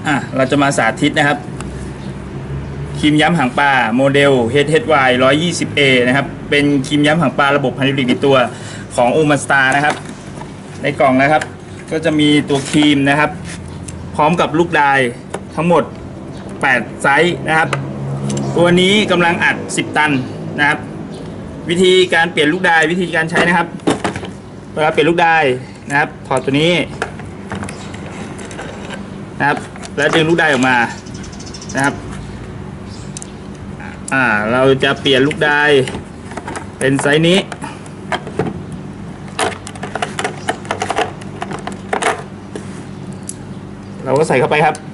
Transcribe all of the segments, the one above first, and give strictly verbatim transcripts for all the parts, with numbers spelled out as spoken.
อ่ะเราจะมาสาธิตนะครับครีมย้ำหางปลาโมเดล เอช เอช วาย หนึ่งร้อยยี่สิบ เอ นะครับเป็นครีมย้ำหางปลาระบบไฮดรอลิกในตัวของโอมาสตาร์นะครับในกล่องนะครับก็จะมีตัวครีมนะครับพร้อมกับลูกดายทั้งหมดแปดไซส์นะครับตัวนี้กำลังอัดสิบตันนะครับวิธีการเปลี่ยนลูกดายวิธีการใช้นะครับเวลาเปลี่ยนลูกดายนะครับถอดตัวนี้นะครับแล้วดึงลูกดายออกมานะครับอ่าเราจะเปลี่ยนลูกดายเป็นไซส์นี้เราก็ใส่เข้าไปครับ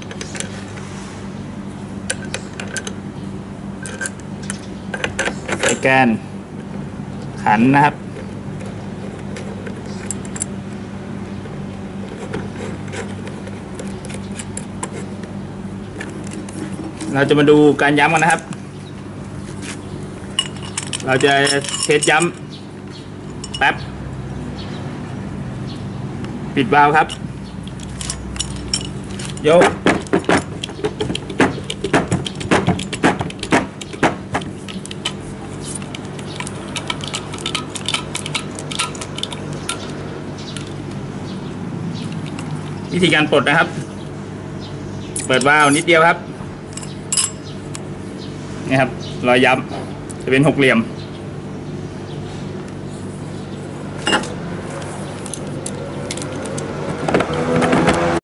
ใส่แกนขันนะครับเราจะมาดูการย้ำกันนะครับเราจะเทสย้ำแป๊บปิดวาล์วครับยกวิธีการปลดนะครับเปิดวาล์วนิดเดียวครับนี่ครับรอยย้ำจะเป็นหกเหลี่ยม